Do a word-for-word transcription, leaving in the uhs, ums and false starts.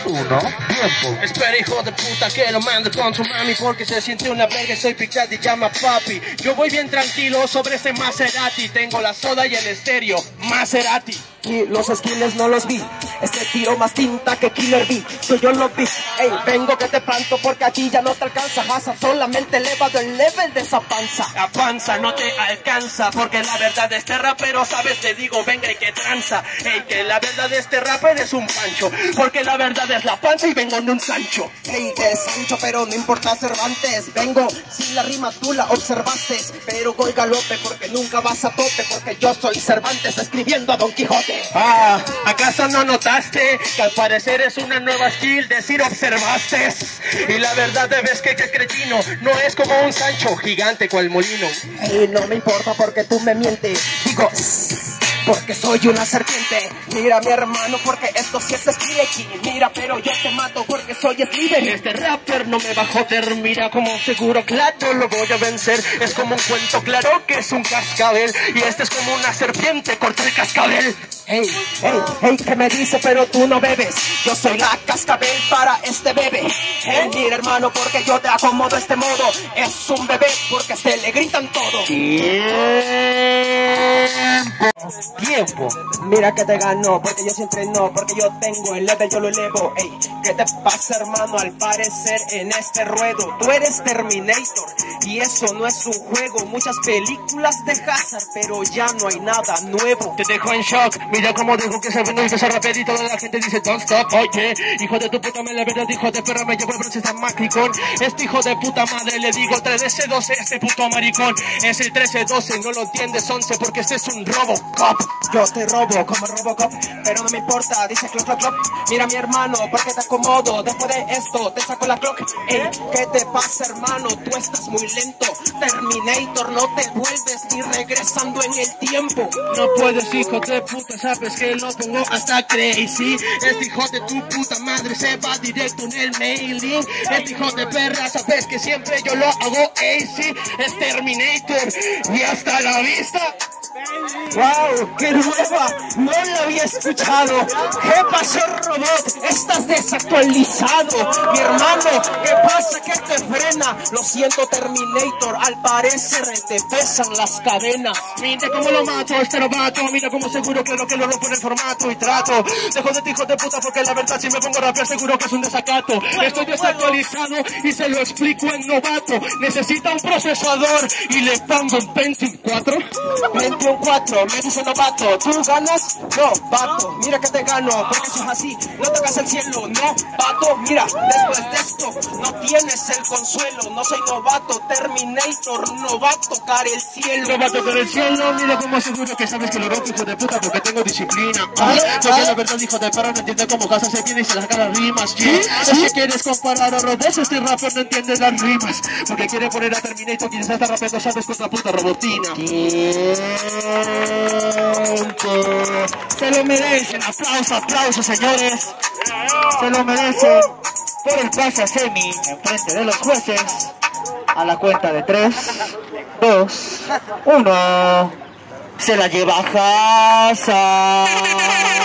uno, tiempo. Espera, hijo de puta, que lo mande con tu mami, porque se siente una verga y soy pichat y llama papi. Yo voy bien tranquilo sobre este Maserati, tengo la soda y el estéreo, Maserati. Y los skills no los vi, este tiro más tinta que Killer B, yo, yo lo vi. Ey, vengo que te planto porque aquí ya no te alcanza, Haza, solamente elevado el level de esa panza. La panza no te alcanza, porque la verdad de este rapero, sabes, te digo, venga y que tranza. Ey, que la verdad de este rapero es un pancho, porque la verdad es la panza y vengo en un Sancho. Ey, que Sancho, pero no importa Cervantes, vengo si la rima tú la observaste, pero voy galope porque nunca vas a tope, porque yo soy Cervantes escribiendo a Don Quijote. Ah, ¿acaso no notaste que al parecer es una nueva skill decir observaste? Y la verdad debes que que cretino no es como un Sancho gigante cual molino. Ey, no me importa porque tú me mientes, digo porque soy una serpiente. Mira mi hermano porque esto sí es Skrillex. Mira pero yo te mato porque soy Sliver. Este rapper no me va a joder, mira como seguro claro lo voy a vencer. Es como un cuento claro que es un cascabel, y este es como una serpiente corta el cascabel. Hey, hey, hey, que me dice pero tú no bebes, yo soy la cascabel para este bebé. Hey, mira hermano porque yo te acomodo este modo, es un bebé porque se le gritan todo. Tiempo. Tiempo. Mira que te ganó, porque yo siempre no, porque yo tengo el level, yo lo elevo. Ey, ¿qué te pasa hermano? Al parecer en este ruedo tú eres Terminator, y eso no es un juego. Muchas películas de Hazard, pero ya no hay nada nuevo. Te dejo en shock, mira cómo dejo que se vino y empezar rapidito y toda la gente dice don't stop. Oye, hijo de tu puta madre, la verdad hijo de perra me llevo el bronce tan macricón. Este hijo de puta madre le digo trece doce, este puto maricón. Es el trece doce, no lo entiendes once, porque este es un Robocop. Yo te robo como Robocop, pero no me importa, dice clock, clock, clock. Mira mi hermano, porque te acomodo, después de esto te saco la clock. Ey, ¿qué te pasa hermano? Tú estás muy lento, Terminator, no te vuelves ni regresando en el tiempo. No puedes, hijo de puta, sabes que lo pongo hasta crazy. Este hijo de tu puta madre se va directo en el mailing. Este hijo de perra, sabes que siempre yo lo hago easy. Es Terminator y hasta la vista. ¡Wow! ¡Qué nueva! No la había escuchado. ¿Qué pasó, robot? Estás desactualizado. Mi hermano, ¿qué pasa? ¿Qué te frena? Lo siento, Terminator. Al parecer te pesan las cadenas. Mira cómo lo mato, este lo mato. Mira cómo seguro que lo que lo rompo en el formato y trato. Dejo de ti, hijo de puta, porque la verdad si me pongo a rapear seguro que es un desacato. Estoy desactualizado y se lo explico en novato. Necesita un procesador y le pongo un Pentium cuatro. Pentium cuatro, me dice novato. ¿Tú ganas? No, vato. Mira que te gano, porque eso es así. No tocas el cielo, no, vato. Mira, después de esto no tienes el consuelo. No soy novato, Terminator, no va a tocar el cielo. No va a tocar el cielo, mira como seguro que sabes que lo rompo, hijo de puta, porque tengo disciplina. Ah, porque la verdad, hijo de perra, no entiende cómo casa se viene y se las saca las rimas. ¿Sí? Si quieres comparar a robots, este rapper no entiende las rimas, porque quiere poner a Terminator, quien se está rapeando, sabes, contra puta robotina. Se lo merecen, aplausos, aplausos, señores. Se lo merecen por el pase a semi en frente de los jueces. A la cuenta de tres, dos, uno. Se la lleva Haza.